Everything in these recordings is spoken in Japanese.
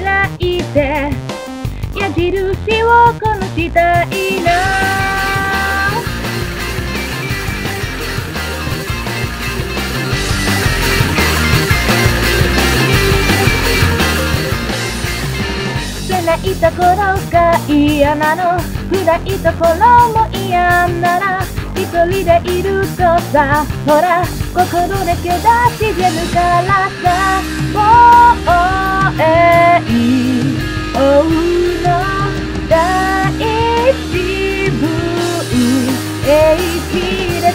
開いて矢印をこのしたいな。ないところが嫌なの、暗いところも嫌なら一人でいるとさ、ほら心で気出してるからさ。もう追うの第一部平気です。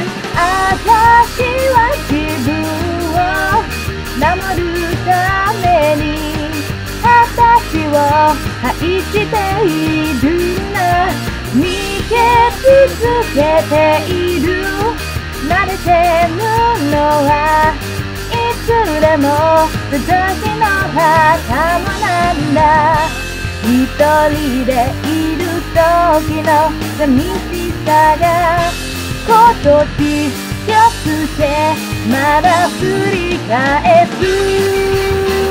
私は自分を守るために私を愛しているんだ。見け続けている。慣れてるのはいつでも私の仲間なんだ。一人でいる時の寂しさが今年一つでまだ振り返す。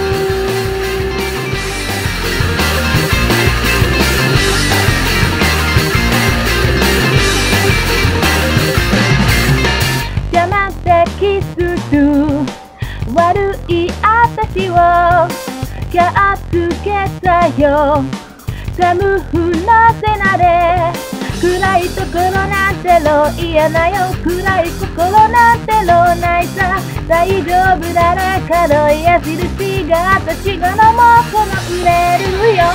キスと悪い私をやっつけたよ。寒風なせなで暗いところなんてろ嫌だよ。暗い心なんてろないさ。大丈夫誰かの矢印が私がのもこの売れるよ。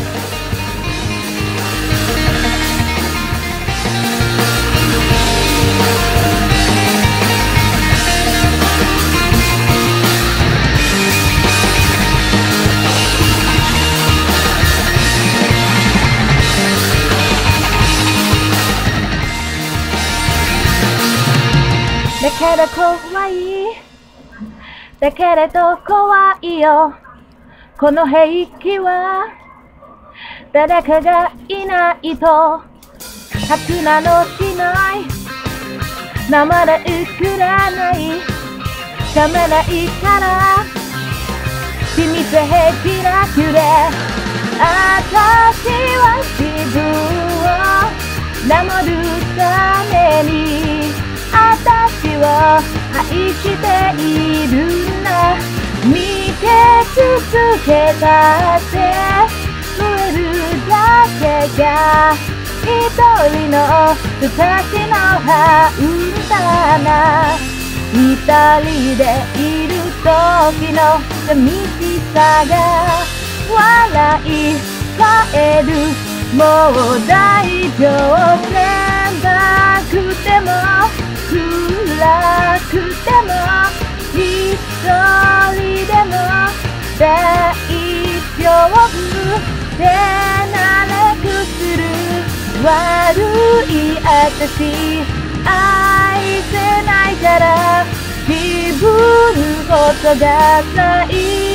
だけど怖い、だけれど怖いよ。この平気は誰かがいないと初なのしない。名前くらないためないから秘密兵器なくれ。私は自分を守るために私を愛しているんだ。見て続けたって増えるだけが一人の私の判断な。一人でいる時の寂しさが笑い返る。もう大丈夫なくても暗くても一人でも大丈夫でなれくする。悪い私愛せないから自分ことが最